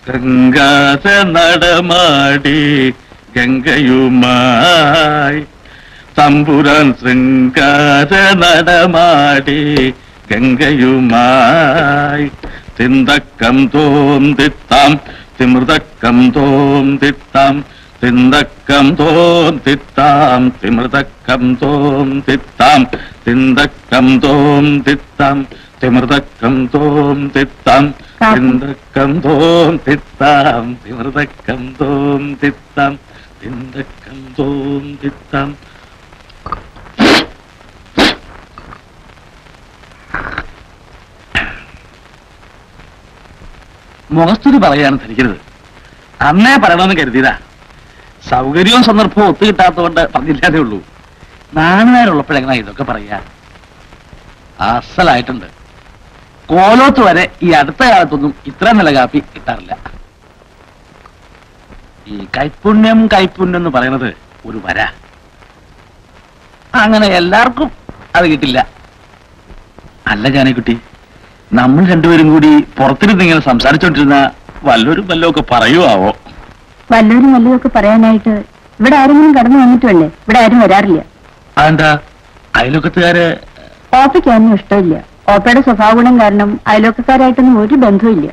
ഗംഗാധ നടമാടി ഗംഗയുമായി തമ്പുരാൻ ശൃംഗാര നടമാടി ഗംഗയുമായി തിന്തക്കം തോന്തിത്താം തിമൃതക്കം തോന്തിത്താം തിന്തക്കം തോന്തിത്താം തിമൃതക്കം തോന്തിത്താം തിന്തക്കം തോന്തിത്താം തിമൃതക്കം തോന്തിത്താം തിന്തക്കം തോന്തിത്താം തിമൃതക്കം തോന്തിത്താം തിന്തക്കം തോന്തിത്താം. മുഖസ്തുതി പറയാണ് ധരിക്കരുത്. അന്നേ പറയണമെന്ന് കരുതിയതാ. സൗകര്യവും സന്ദർഭവും ഒത്തുകിട്ടാത്തതുകൊണ്ട് പറഞ്ഞില്ലാതേ ഉള്ളൂ. നാണുകാരുള്ളപ്പോഴെങ്ങനെ ഇതൊക്കെ പറയാ. അസലായിട്ടുണ്ട്. കോലോത്ത് വരെ ഈ അടുത്ത കാലത്തൊന്നും ഇത്ര നല്ല കാപ്പി കിട്ടാറില്ല. ഈ കൈപ്പുണ്യം എന്ന് പറയുന്നത് ഒരു വര. അങ്ങനെ എല്ലാവർക്കും അത് കിട്ടില്ല. അല്ല ജാനകുട്ടി, നമ്മൾ രണ്ടുപേരും കൂടി പുറത്തിരുന്ന് ഇങ്ങനെ സംസാരിച്ചോണ്ടിരുന്ന വല്ലവരും വല്ലതൊക്കെ പറയുവാവോ? വല്ലവരും വല്ലതൊക്കെ പറയാനായിട്ട് ഇവിടെ ആരെങ്കിലും കടന്നു വന്നിട്ടുമല്ലേ? ഇവിടെ ആരും വരാറില്ല. അതെന്താ? അയൽവക്കത്തുകാര് ഓപ്പയ്ക്കൊന്നും ഇഷ്ടമില്ല. ഓപ്പയുടെ സ്വഭാവ ഗുണം കാരണം അയൽവക്കക്കാരായിട്ടൊന്നും ഒരു ബന്ധവുമില്ല.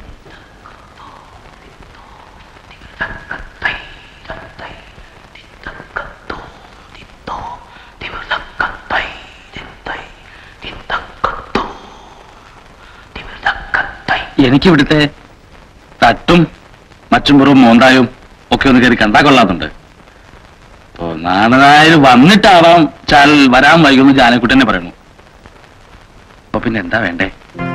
എനിക്കിവിടുത്തെ തട്ടും മച്ചുമ്പുറവും മോന്തായും ഒക്കെ ഒന്ന് കയറി കണ്ടാ കൊള്ളാത്തുണ്ട്. അപ്പോ നാണനായർ വന്നിട്ടാവാം ചാൽ വരാൻ വൈകുന്നു ജാനക്കുട്ടനെ പറയുന്നു. അപ്പൊ പിന്നെ എന്താ വേണ്ടേ?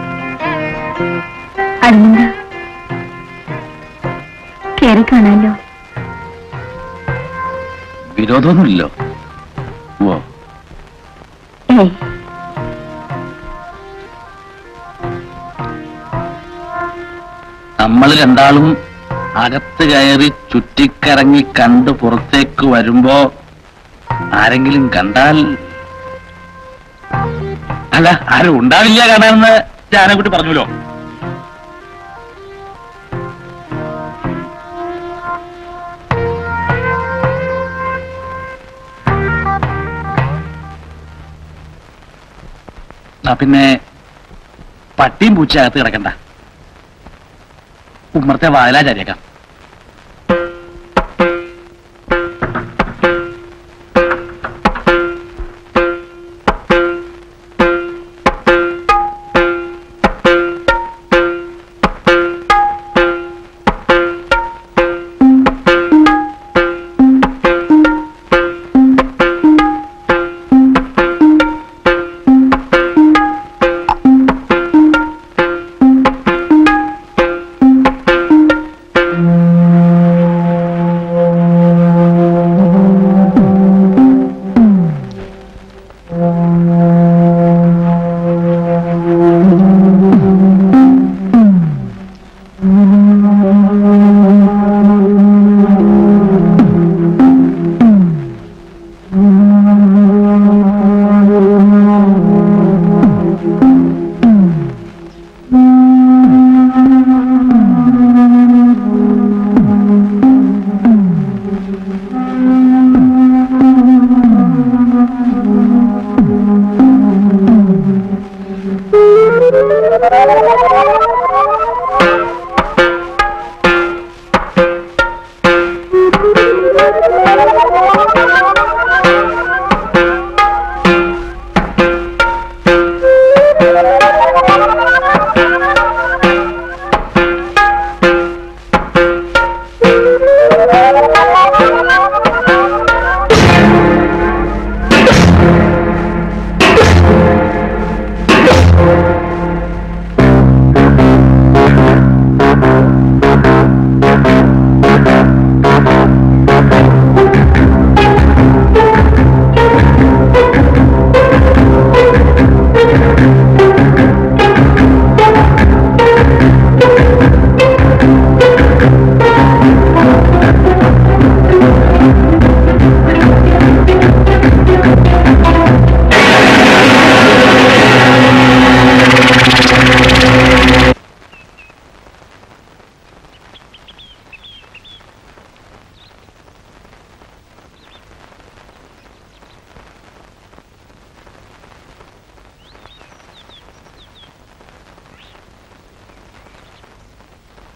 കേറി കാണാലോ. വിരോധമൊന്നുമില്ലല്ലോ? ഓ നമ്മൾ രണ്ടാളും അകത്ത് കയറി ചുറ്റിക്കറങ്ങി കണ്ട് പുറത്തേക്ക് വരുമ്പോ ആരെങ്കിലും കണ്ടാൽ, അല്ല ആരും ഉണ്ടാവില്ല കാണാനെന്ന് ജാനക്കുട്ടി പറഞ്ഞല്ലോ. പിന്നെ പട്ടിയും പൂച്ച അകത്ത് കിടക്കണ്ട, ഉമ്മറത്തെ വായലാചാരിയേക്കാം.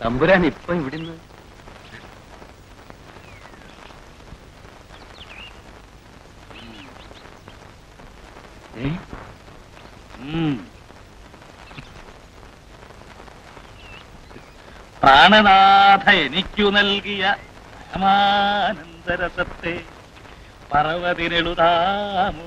തമ്പുരാൻ ഇപ്പൊ ഇവിടുന്ന് പ്രാണനാഥ എനിക്കു നൽകിയ പരമാനന്ദരസത്തെ പറവതിനെഴുതാമോ?